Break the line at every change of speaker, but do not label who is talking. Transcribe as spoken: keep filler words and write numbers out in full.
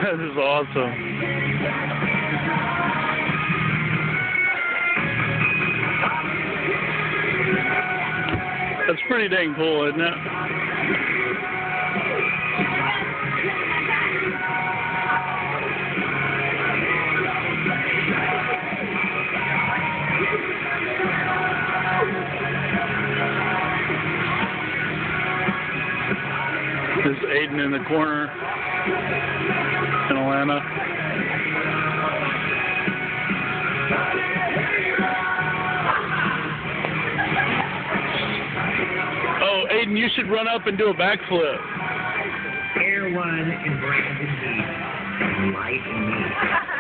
That is awesome. That's pretty dang cool, isn't it? This is Aiden in the corner in Atlanta. Oh, Aiden, you should run up and do a backflip.
Air one in Brandon Beach. Light and me.